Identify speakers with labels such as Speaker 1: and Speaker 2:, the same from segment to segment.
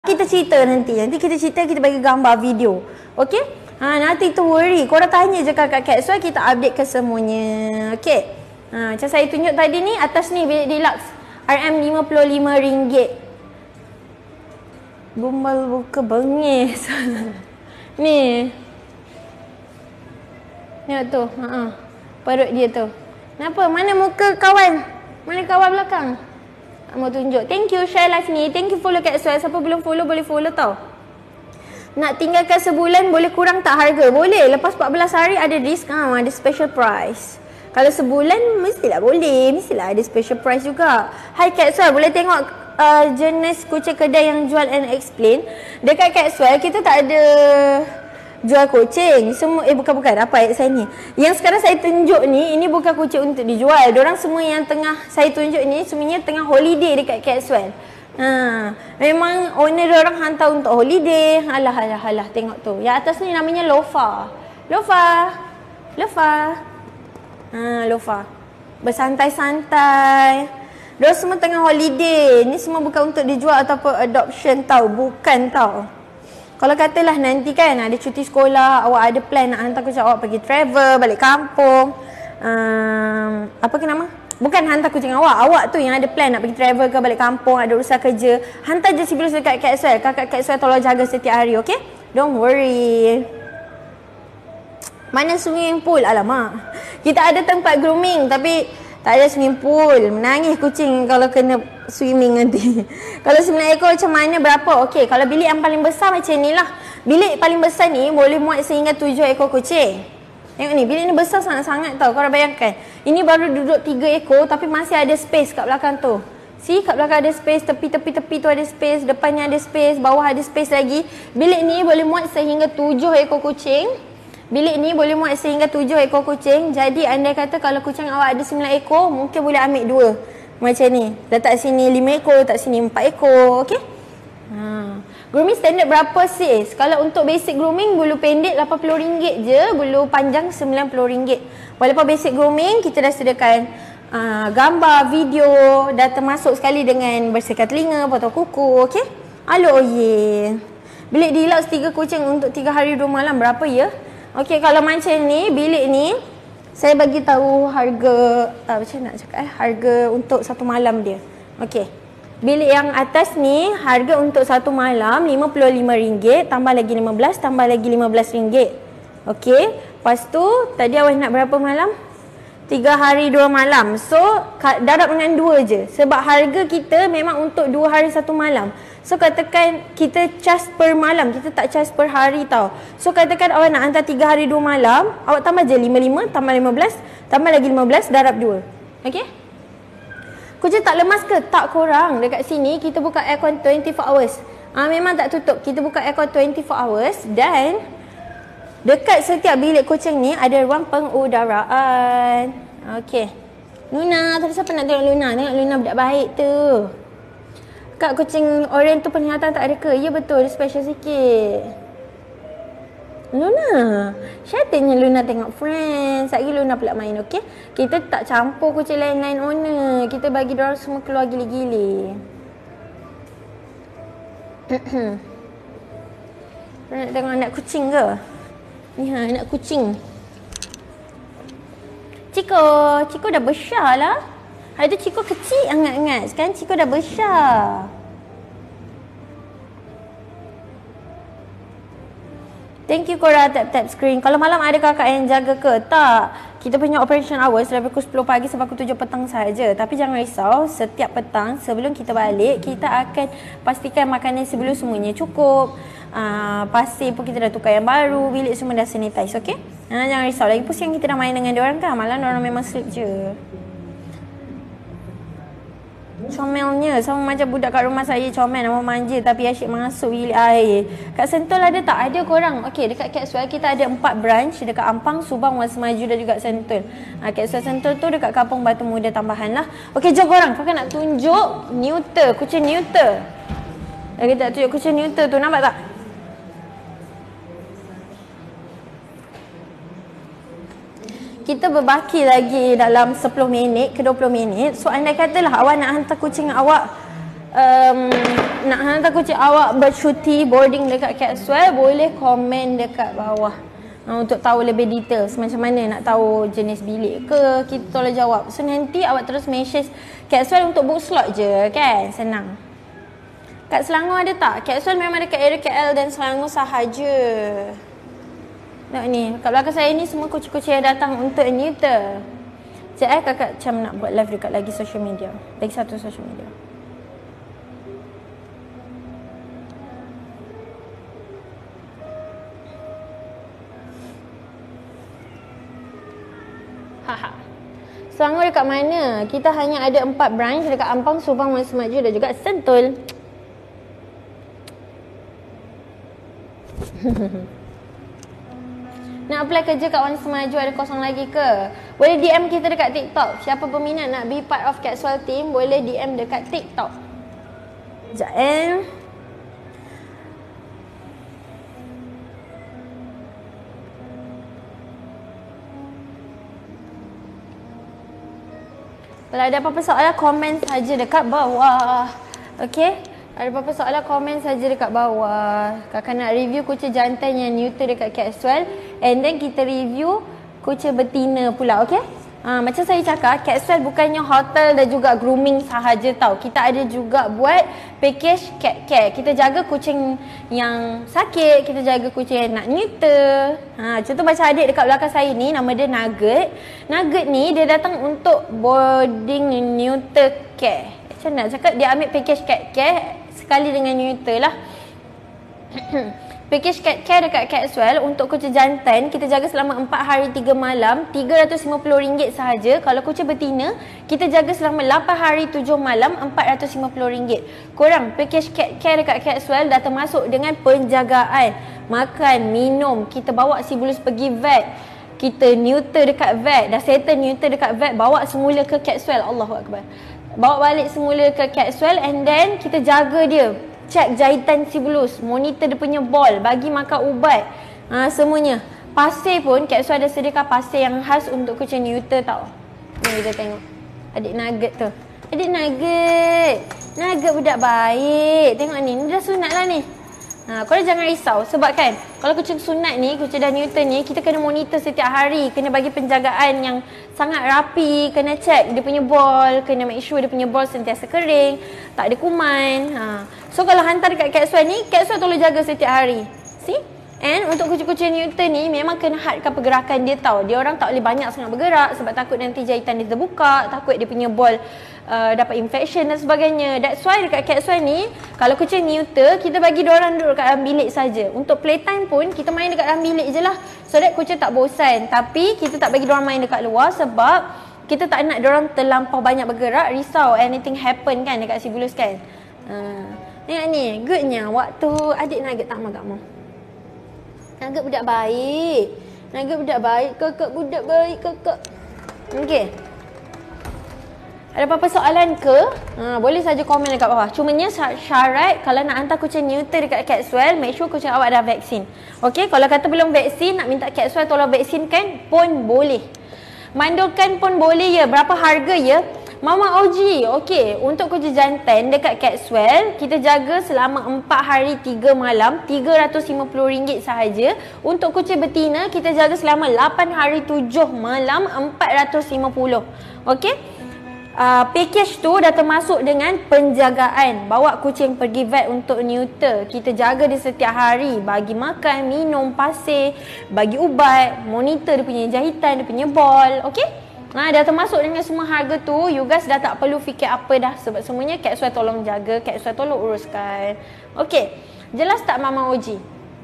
Speaker 1: Kita cerita nanti. Nanti kita cerita, kita bagi gambar video. Okey? Nanti tu worry. Korang tanya je kat Capsule, kita update ke semuanya. Okey? Macam saya tunjuk tadi ni, atas ni bilik deluxe RM55. Gumbal buka bengis. Ni. Tengok tu. Perut dia tu. Kenapa? Mana muka kawan? Mana kawan belakang? Mau tunjuk. Thank you share live ni. Thank you follow Capsule. Siapa belum follow boleh follow tau. Nak tinggalkan sebulan boleh kurang tak harga? Boleh. Lepas 14 hari ada diskaun, ada special price. Kalau sebulan mestilah boleh. Mestilah ada special price juga. Hai Capsule, boleh tengok jenis kucing kedai yang jual and explain. Dekat Capsule kita tak ada jual kucing. Semua bukan apa ayat saya ni. Yang sekarang saya tunjuk ni, ini bukan kucing untuk dijual. Diorang semua yang tengah saya tunjuk ni semuanya tengah holiday dekat Capsule. Memang owner diorang hantar untuk holiday. Alah tengok tu. Yang atas ni namanya Lofa. Lofa. Bersantai-santai. Diorang semua tengah holiday. Ni semua bukan untuk dijual ataupun adoption tau. Bukan tau. Kalau katalah nanti kan ada cuti sekolah, awak ada plan nak hantar kucing awak pergi travel, balik kampung. Apa ke nama? Bukan hantar kucing awak. Awak tu yang ada plan nak pergi travel ke balik kampung, ada urusan kerja. Hantar je Sibulus dekat Capsule. Kakak Capsule tolong jaga setiap hari, okey? Don't worry. Mana swimming pool? Alamak. Kita ada tempat grooming tapi tak ada swimming pool. Menangis kucing kalau kena swimming nanti. Kalau 9 ekor macam mana, berapa? Okey, kalau bilik yang paling besar macam ni lah. Bilik paling besar ni boleh muat sehingga 7 ekor kucing. Tengok ni, bilik ni besar sangat-sangat tau. Korang bayangkan. Ini baru duduk 3 ekor tapi masih ada space kat belakang tu. See, kat belakang ada space, tepi tu ada space, depannya ada space, bawah ada space lagi. Bilik ni boleh muat sehingga 7 ekor kucing. Bilik ni boleh muat sehingga 7 ekor kucing. Jadi anda kata kalau kucing awak ada 9 ekor, mungkin boleh ambil 2. Macam ni. Letak sini 5 ekor, letak sini 4 ekor. Okey? Grooming standard berapa sis? Kalau untuk basic grooming, bulu pendek RM80 je. Bulu panjang RM90. Walaupun basic grooming, kita dah sediakan gambar, video. Dah termasuk sekali dengan bersihkan telinga, potong kuku. Okey? Alo, bilik deluxe 3 kucing untuk 3 hari 2 malam. Berapa ya? Okey, kalau macam ni, bilik ni saya bagi tahu harga macam nak cakap harga untuk 1 malam dia. Okey. Bilik yang atas ni harga untuk 1 malam RM55, tambah lagi 15, tambah lagi RM15. Okey. Lepas tu tadi awak nak berapa malam? 3 hari 2 malam. So darab dengan 2 je. Sebab harga kita memang untuk 2 hari 1 malam. So katakan kita charge per malam, kita tak charge per hari tau. So katakan awak nak hantar 3 hari 2 malam, awak tambah je 55, tambah 15, tambah lagi 15, darab 2. Okey? Kucing tak lemas ke? Tak korang. Dekat sini kita buka aircon 24 hours. Memang tak tutup. Kita buka aircon 24 hours dan dekat setiap bilik kucing ni ada ruang pengudaraan. Okey. Luna, tadi siapa nak tengok Luna? Tengok Luna budak baik tu. Kak, kucing oren tu penglihatan tak ada ke? Ya betul, dia special sikit. Luna, syaitannya Luna tengok Friends. Sekejap Luna pula main, okey? Kita tak campur kucing lain-lain owner. Kita bagi diorang semua keluar gili-gili. Nak tengok anak kucing ke? Ni anak kucing. Ciko dah besar lah. Hari tu Ciko kecil hangat-hangat. Sekarang Ciko dah besar. Thank you Cora tap screen. Kalau malam ada kakak yang jaga ke? Tak. Kita punya operation hours dari pukul 10 pagi sampai pukul 7 petang saja. Tapi jangan risau, setiap petang sebelum kita balik, kita akan pastikan makanan sebelum semuanya cukup. Pasir pun kita dah tukar yang baru, bilik semua dah sanitize, okey? Jangan risau. Lagi pusing kita dah main dengan diorang kan. Malam diorang memang sleep je. Comelnya sama macam budak kat rumah saya, comel nama manja tapi asyik masuk bilik air. Kat Sentul ada tak? Ada korang. Okey, dekat Capsule kita ada 4 branch dekat Ampang, Subang, Wan Semaju dan juga Sentul. Capsule Sentul tu dekat Kampung Batu Muda tambahan lah. Okey, jom korang. Kakak nak tunjuk neuter, kucing neuter. Kita tak tunjuk kucing neuter tu, nampak tak? Kita berbaki lagi dalam 10 minit ke 20 minit. So anda katalah awak nak hantar kucing awak nak hantar kucing awak bercuti boarding dekat Cat'swell, boleh komen dekat bawah untuk tahu lebih detail macam mana nak tahu jenis bilik ke, kita tolong jawab. So nanti awak terus message Cat'swell untuk book slot je kan, senang. Kat Selangor ada tak? Cat'swell memang dekat area KL dan Selangor sahaja. Tengok ni, kat belakang saya ni semua kucing-kucing yang datang untuk neuter. Sekejap kakak macam nak buat live dekat lagi social media. Lagi satu social media. Haha. Selangor dekat mana? Kita hanya ada 4 branch dekat Ampang, Subang, Wan Semaju dan juga Sentul. Nak apply kerja kat Wan Semaju ada kosong lagi ke? Boleh DM kita dekat TikTok. Siapa berminat nak be part of Cat'swell team, boleh DM dekat TikTok. Sekejap Kalau ada apa-apa soalan, komen saja dekat bawah. Okay? Ada apa-apa soalan, komen saja dekat bawah. Kakak nak review kucing jantan yang neuter dekat Cat'swell. And then kita review kucing betina pula, okay? Macam saya cakap, Cat'swell bukannya hotel dan juga grooming sahaja tau. Kita ada juga buat package cat care. Kita jaga kucing yang sakit, kita jaga kucing yang nak neuter. Contoh macam adik dekat belakang saya ni, nama dia Nugget. Nugget ni dia datang untuk boarding neuter care. Macam nak cakap, dia ambil package cat care sekali dengan neuter lah. Package cat care dekat Cat'swell untuk kucing jantan kita jaga selama 4 hari 3 malam RM350 sahaja. Kalau kucing betina kita jaga selama 8 hari 7 malam RM450. Korang package cat care dekat Cat'swell dah termasuk dengan penjagaan, makan, minum, kita bawa si Bulus pergi vet, kita neuter dekat vet, dah settle neuter dekat vet, bawa semula ke Cat'swell. Allahu Akbar. Bawa balik semula ke Cat'swell and then kita jaga dia, cek jahitan si Bulus, monitor dia punya ball, bagi makan ubat, semuanya. Pasir pun Cat'swell ada sediakan pasir yang khas untuk kucing neuter tau. Ni kita tengok adik Nugget tu. Adik Nugget, Nugget budak baik. Tengok ni dah sunat lah ni. Korang jangan risau sebab kan kalau kucing sunat ni, kucing dah neuter ni, kita kena monitor setiap hari, kena bagi penjagaan yang sangat rapi, kena check dia punya ball, kena make sure dia punya ball sentiasa kering, tak ada kuman. So kalau hantar dekat Cat'swell ni, Cat'swell tolong jaga setiap hari. See? And untuk kucing-kucing neuter ni memang kena hadkan pergerakan dia tau. Dia orang tak boleh banyak sangat bergerak sebab takut nanti jahitan dia terbuka, takut dia punya ball dapat infection dan sebagainya. That's why dekat Cat'swell ni, kalau kucing neuter, kita bagi diorang duduk kat dalam bilik saja. Untuk playtime pun, kita main dekat dalam bilik je lah. So that kucing tak bosan. Tapi kita tak bagi diorang main dekat luar sebab kita tak nak diorang terlampau banyak bergerak, risau anything happen kan dekat si Bulus kan. Tengok ni, goodnya waktu adik Nugget tak makan mau. Nugget budak baik. Nugget budak baik. Kakak budak baik kakak. Okey. Ada apa-apa soalan ke? Boleh saja komen dekat bawah. Cumanya syarat kalau nak hantar kucing neuter dekat Cat'swell, make sure kucing awak dah vaksin. Okey, kalau kata belum vaksin, nak minta Cat'swell tolong vaksinkan pun boleh. Mandulkan pun boleh ya. Berapa harga ya? Mama Oji, okey, untuk kucing jantan dekat Cat'swell kita jaga selama 4 hari 3 malam RM350 sahaja. Untuk kucing betina kita jaga selama 8 hari 7 malam RM450. Okey. Package tu dah termasuk dengan penjagaan. Bawa kucing pergi vet untuk neuter, kita jaga dia setiap hari, bagi makan, minum, pasir, bagi ubat, monitor dia punya jahitan, dia punya ball. Okey. Dah termasuk dengan semua harga tu. You guys dah tak perlu fikir apa dah sebab semuanya Cat'swell tolong jaga, Cat'swell tolong uruskan. Okey. Jelas tak Mama Oji?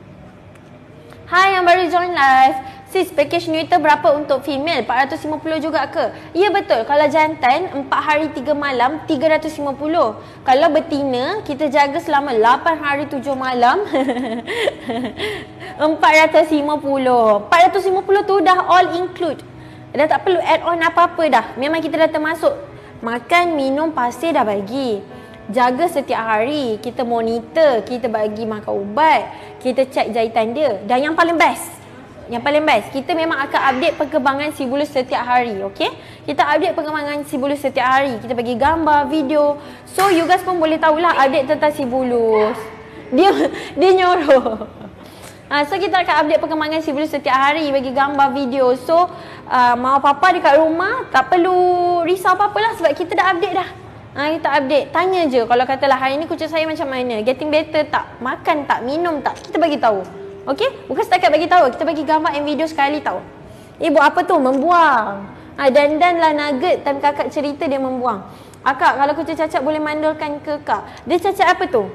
Speaker 1: Hai yang baru join live. Sis, package neuter berapa untuk female? 450 juga ke? Ya betul. Kalau jantan 4 hari 3 malam 350. Kalau betina kita jaga selama 8 hari 7 malam 450. 450 tu dah all include. Dah tak perlu add on apa-apa dah. Memang kita dah termasuk. Makan, minum, pasir dah bagi. Jaga setiap hari. Kita monitor. Kita bagi makan ubat. Kita check jahitan dia. Dan yang paling best, Yang paling best, kita memang akan update perkembangan si bulus setiap hari, okay? Kita update perkembangan si bulus setiap hari. Kita bagi gambar, video. So, you guys pun boleh tahulah update tentang si bulus. Dia nyuruh. So, kita akan update perkembangan si bulus setiap hari, bagi gambar, video. So, mau apa-apa dekat rumah, tak perlu risau apa-apa lah sebab kita dah update dah. Kita update. Tanya je kalau katalah hari ni kucing saya macam mana, getting better tak, makan tak, minum tak, kita bagi tahu. Okey? Bukan setakat bagi tahu, kita bagi gambar and video sekali tahu. Buat apa tu? Membuang. Dan lah nugget time kakak cerita dia membuang. Akak, kalau kucing cacat boleh mandulkan ke kak? Dia cacat apa tu?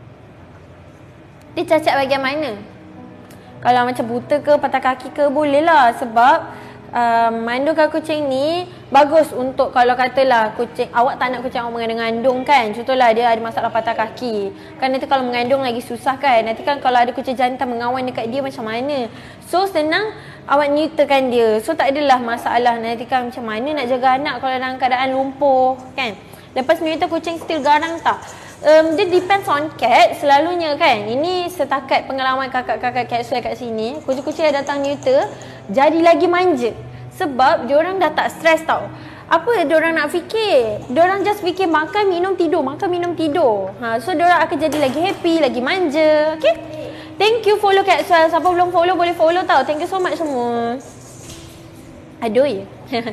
Speaker 1: Dia cacat bahagian mana? Kalau macam buta ke, patah kaki ke, boleh lah. Sebab mandulkan kucing ni bagus untuk kalau katalah kucing awak tak nak kucing awak mengandung kan. Contohlah dia ada masalah patah kaki. Kan nanti kalau mengandung lagi susah kan. Nanti kan kalau ada kucing jantan mengawan dekat dia macam mana. So senang awak neuterkan dia. So tak adalah masalah nanti kan macam mana nak jaga anak kalau dalam keadaan lumpuh kan. Lepas neuter kucing still garang tak? Dia depends on cat selalunya kan. Ini setakat pengalaman kakak-kakak cat saya kat sini. Kucing-kucing yang datang neuter jadi lagi manja. Sebab diorang dah tak stres tau. Apa diorang nak fikir? Diorang just fikir makan, minum, tidur. Makan, minum, tidur. So diorang akan jadi lagi happy, lagi manja. Okay? Thank you follow Cat Swell. Siapa belum follow boleh follow tau. Thank you so much semua. Aduh ya.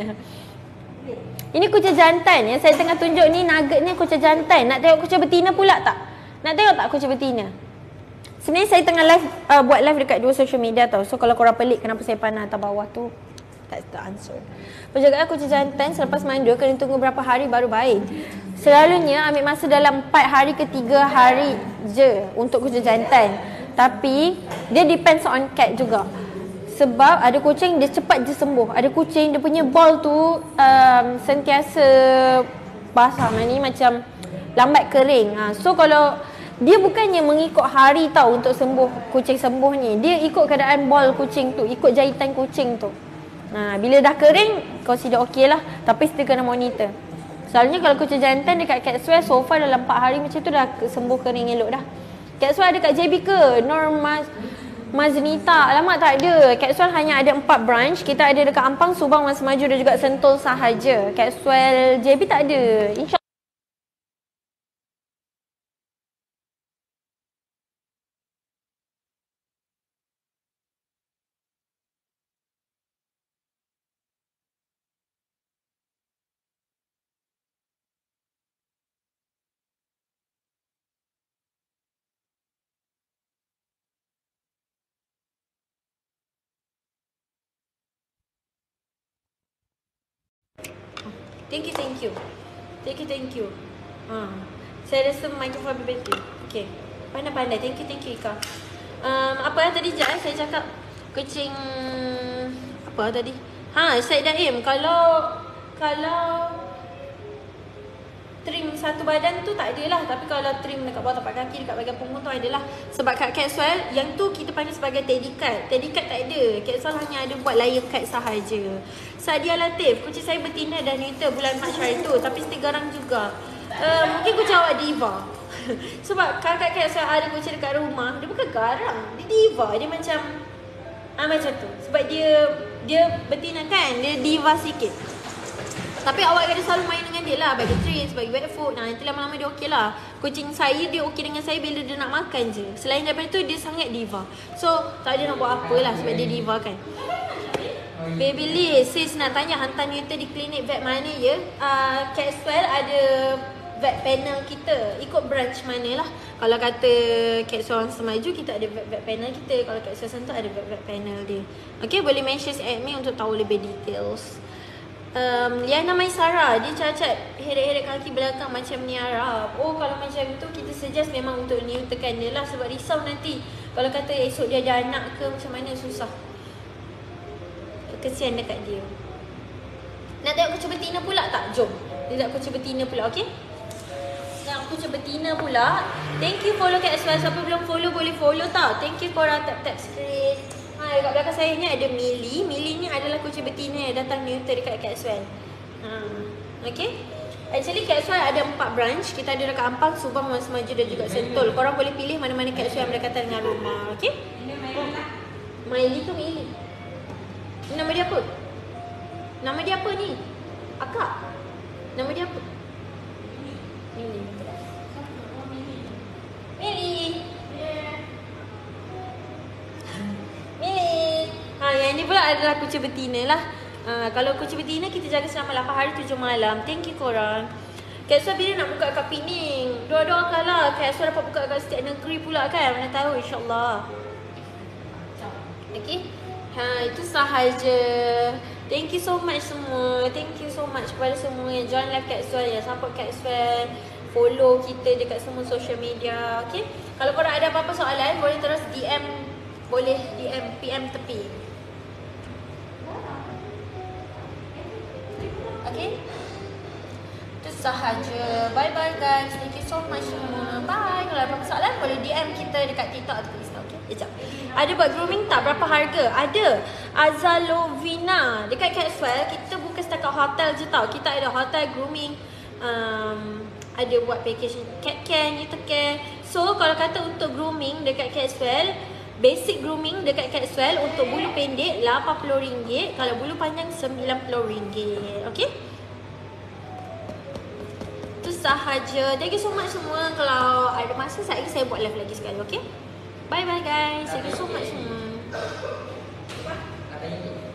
Speaker 1: Ini kucing jantan yang saya tengah tunjuk ni, nugget ni kucing jantan. Nak tengok kucing betina pula tak? Nak tengok tak kucing betina? Sebenarnya saya tengah live, buat live dekat 2 social media tau. So kalau korang pelik kenapa saya pandang atas bawah tu, that's the answer. Penjagaan kucing jantan selepas mandul kena tunggu berapa hari baru baik. Selalunya ambil masa dalam 4 hari ke 3 hari je untuk kucing jantan. Tapi dia depends on cat juga. Sebab ada kucing dia cepat je sembuh. Ada kucing dia punya ball tu sentiasa basah, ni macam lambat kering. So kalau dia bukannya mengikut hari tau untuk sembuh, kucing sembuh ni. Dia ikut keadaan ball kucing tu, ikut jahitan kucing tu. Bila dah kering, consider okey lah. Tapi still kena monitor. Selalunya kalau kucing jantan dekat Cat Swell, so far dalam 4 hari macam tu dah sembuh kering elok dah. Cat Swell ada kat JB ke? Maznita, alamak tak ada. Cat Swell hanya ada 4 branch. Kita ada dekat Ampang, Subang, Mas Maju dan juga Sentul sahaja. Cat Swell JB tak ada. InsyaAllah. Thank you. Saya rasa mikrofon lebih better. Okay. Pandai-pandai. Thank you Ika. Apa tadi sekejap saya cakap kucing apa tadi? Syed Daim, kalau trim satu badan tu tak adalah. Tapi kalau trim dekat bawah tapak kaki, dekat bahagian punggung tu adalah. Sebab kat Cat Swell, yang tu kita panggil sebagai teddy cut. Teddy cut tak ada. Cat Swell hanya ada buat layer cut sahaja. Sadia Latif, kucing saya betina dan neuter bulan Mac hari tu. Tapi still garang juga. Mungkin kucing awak diva. Sebab kakak Cat Swell ada kucing dekat rumah, dia bukan garang. Dia diva. Dia macam macam tu. Sebab dia betina kan. Dia diva sikit. Tapi awak kena selalu main dengan dia lah. Bagi treats, bagi wet food. Nanti lama-lama dia okey lah. Kucing saya dia okey dengan saya bila dia nak makan je. Selain daripada tu dia sangat diva. So tak ada nak buat apa lah sebab dia diva kan. Baby Lee, sis nak tanya hantar neuter di klinik vet mana ya? Cat Swell ada vet panel kita. Ikut branch mana lah. Kalau kata Cat Swell Semaju kita ada vet panel kita. Kalau Cat Swell Sentul ada vet panel dia. Okay, boleh mention admin untuk tahu lebih details. Liana Maisara, dia cacat heret-heret kaki belakang macam Niara. Oh, kalau macam tu kita suggest memang untuk neuterkan dia lah. Sebab risau nanti kalau kata esok dia ada anak ke macam mana, susah. Kesian dekat dia. Nak tengok kucing betina pula tak? Jom dia nak kucing betina pula, okay? Nak kucing betina pula. Thank you follow Cat Swell. Siapa belum follow boleh follow tau. Thank you korang tap-tap screen. Dekat belakang saya ni ada Millie. Millie ni adalah kucing betina yang datang neuter dekat Cat Swell. Okay. Actually Cat Swell ada 4 branch. Kita ada dekat Ampang, Subang, Mas Maju dan juga Sentul. Korang boleh pilih mana-mana Cat Swell yang berdekatan dengan rumah. Okay. Miley tu Millie. Nama dia apa? Nama dia apa ni? Akak? Nama dia apa? Mili. Mili. Mili. Yang ni pula adalah kucing betina lah. Kalau kucing betina kita jaga selama 8 hari 7 malam. Thank you korang. Kak Suar bila nak buka kat Pening? Doa-doakan lah. Kak Suar dapat buka kat setiap negeri pula kan. Mana tahu insyaAllah. Okay. Itu sahaja. Thank you so much semua. Thank you so much kepada semua yang join live Kak Suar, yang support Kak Suar, follow kita dekat semua social media. Okay. Kalau korang ada apa-apa soalan, boleh terus DM. Boleh DM, PM tepi. Okay. Itu sahaja. Bye bye guys. Thank you so much semua. Bye. Kalau ada apa-apa soalan, boleh DM kita dekat TikTok atau Insta. Okay. Sekejap. Ada buat grooming tak? Berapa harga? Ada. Azalovina. Dekat Catswell, kita bukan setakat hotel je tau. Kita ada hotel grooming. Ada buat package cat care, neuter care. So, kalau kata untuk grooming dekat Catswell, basic grooming dekat Catswell untuk bulu pendek RM80. Kalau bulu panjang RM90. Okay? Itu sahaja. Thank you so much semua. Kalau ada masa saya buat live lagi sekali. Okay? Bye bye guys. Thank you so much semua.